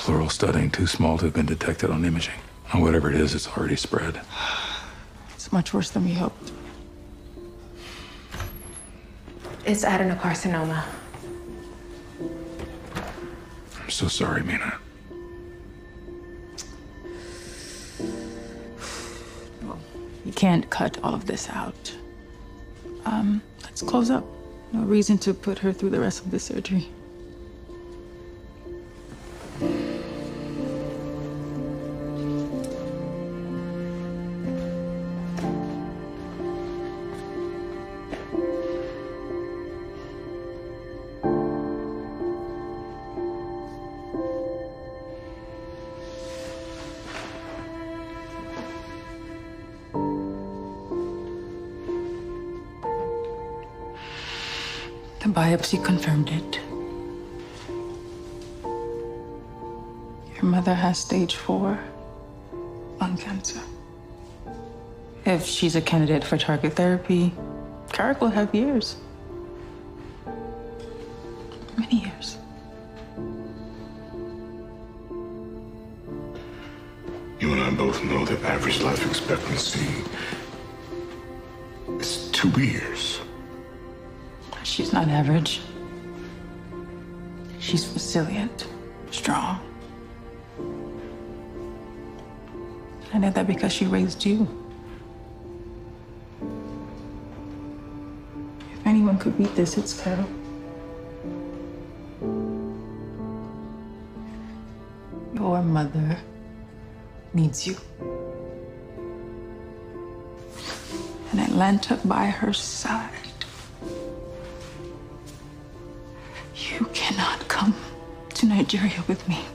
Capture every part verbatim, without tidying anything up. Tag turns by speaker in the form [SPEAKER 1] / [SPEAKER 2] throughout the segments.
[SPEAKER 1] Pleural studding too small to have been detected on imaging. And whatever it is, it's already spread.
[SPEAKER 2] It's much worse than we hoped.
[SPEAKER 3] It's adenocarcinoma.
[SPEAKER 1] I'm so sorry, Mina.
[SPEAKER 2] Well, you can't cut all of this out. Um, let's close up. No reason to put her through the rest of the surgery. The biopsy confirmed it. Your mother has stage four lung cancer. If she's a candidate for target therapy, Carrick will have years. Many years.
[SPEAKER 4] You and I both know that average life expectancy is two years.
[SPEAKER 2] She's not average. She's resilient, strong. I know that because she raised you. If anyone could beat this, it's Carol. Your mother needs you. And Atlanta by her side. You cannot come to Nigeria with me.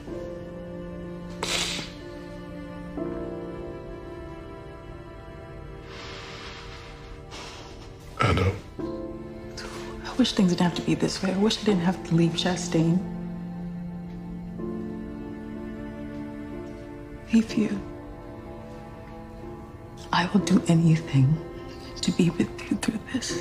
[SPEAKER 4] I know.
[SPEAKER 2] I wish things didn't have to be this way. I wish I didn't have to leave Chastain. Leave you. I will do anything to be with you through this.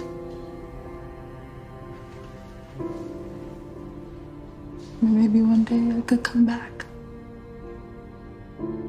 [SPEAKER 2] Maybe one day I could come back.